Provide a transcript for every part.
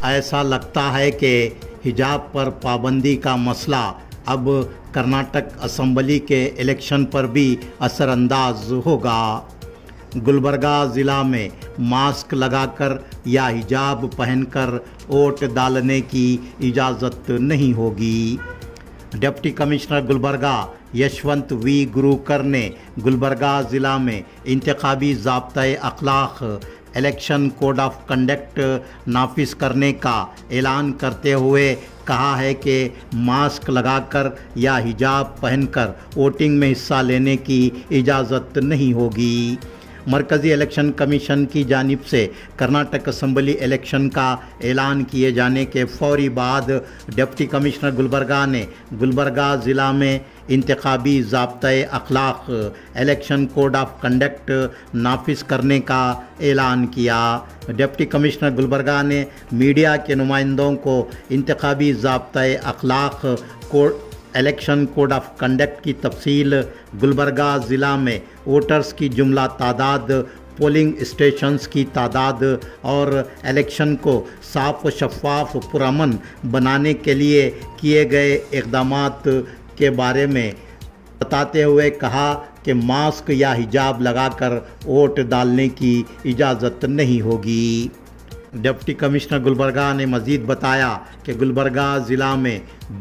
ایسا لگتا ہے کہ حجاب پر پابندی کا مسئلہ اب کرناٹک اسمبلی کے الیکشن پر بھی اثر انداز ہوگا۔ گلبرگہ ضلع میں ماسک لگا کر یا حجاب پہن کر ووٹ ڈالنے کی اجازت نہیں ہوگی۔ Deputy commissioner Gulbarga Yashwant V Gurukar نے گلبرگہ ضلع میں انتخابی ضابطۂ اخلاق الیکشن کوڈ آف کنڈکٹ نافذ کرنے کا اعلان کرتے ہوئے کہا ہے کہ ماسک لگا کر یا حجاب پہن کر ووٹنگ میں حصہ لینے کی اجازت نہیں ہوگی۔ مرکزی الیکشن کمیشن کی جانب سے کرناٹک اسمبلی الیکشن کا اعلان کیے جانے کے فوری بعد ڈپٹی کمشنر گلبرگہ نے گلبرگہ ضلع میں انتخابی ضابطۂ اخلاق الیکشن کوڈ آف کنڈکٹ نافذ کرنے کا اعلان کیا۔ ڈپٹی کمشنر گلبرگہ نے میڈیا کے نمائندوں کو انتخابی ضابطۂ اخلاق الیکشن کوڈ آف کنڈکٹ کی تفصیل، گلبرگہ ضلع میں ووٹرز کی جملہ تعداد، پولنگ اسٹیشنز کی تعداد اور الیکشن کو صاف و شفاف پرامن بنانے کے لیے کیے گئے اقدامات کے بارے میں بتاتے ہوئے کہا کہ ماسک یا حجاب لگا کر ووٹ ڈالنے کی اجازت نہیں ہوگی۔ ڈپٹی کمشنر گلبرگہ نے مزید بتایا کہ گلبرگہ ضلع میں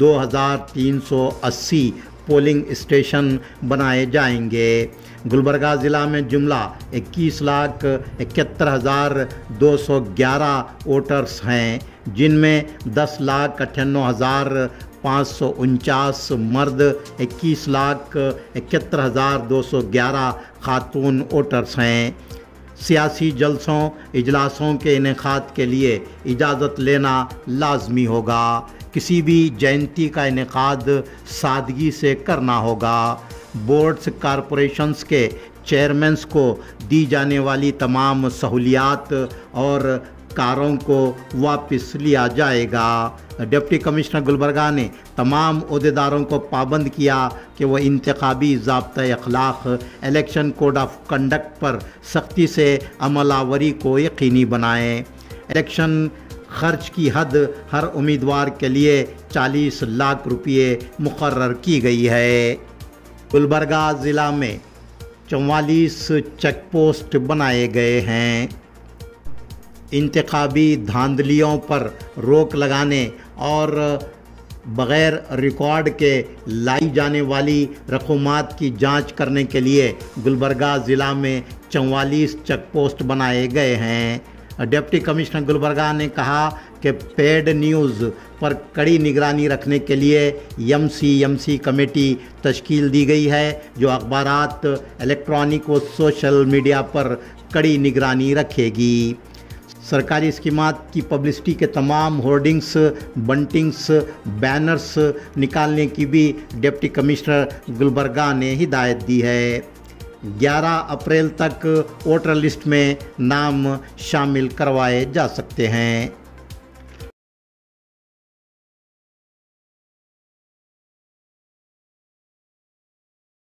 2380 پولنگ اسٹیشن بنائے جائیں گے۔ گلبرگہ ضلع میں جملہ 21,71,211 ووٹرز ہیں، جن میں 10,98,549 مرد، 21,71,211 خاتون ووٹرز ہیں۔ سیاسی جلسوں اجلاسوں کے انعقاد کے لیے اجازت لینا لازمی ہوگا۔ کسی بھی جینتی کا انعقاد سادگی سے کرنا ہوگا۔ بورڈز کارپوریشنز کے چیئرمینز کو دی جانے والی تمام سہولیات اور کاروں کو واپس لیا جائے گا۔ ڈپٹی کمشنر گلبرگہ نے تمام عہدیداروں کو پابند کیا کہ وہ انتخابی ضابطۂ اخلاق الیکشن کوڈ آف کنڈکٹ پر سختی سے عمل آوری کو یقینی بنائیں۔ الیکشن خرچ کی حد ہر امیدوار کے لیے 40 لاکھ روپے مقرر کی گئی ہے۔ گلبرگہ ضلع میں 44 چیک پوسٹ بنائے گئے ہیں۔ انتخابی دھاندلیوں پر روک لگانے اور بغیر ریکارڈ کے لائی جانے والی رقومات کی جانچ کرنے کے لیے گلبرگہ ضلع میں 44 چیک پوسٹ بنائے گئے ہیں۔ ڈپٹی کمشنر گلبرگہ نے کہا کہ پیڈ نیوز پر کڑی نگرانی رکھنے کے لیے ایم سی کمیٹی تشکیل دی گئی ہے، جو اخبارات، الیکٹرانک و سوشل میڈیا پر کڑی نگرانی رکھے گی۔ سرکاری اسکیمات کی پبلسٹی کے تمام ہورڈنگز، بنٹنگز، بینرز نکالنے کی بھی ڈپٹی کمشنر گلبرگہ نے ہدایت دی ہے۔ 11 اپریل تک ووٹر لسٹ میں نام شامل کروائے جا سکتے ہیں۔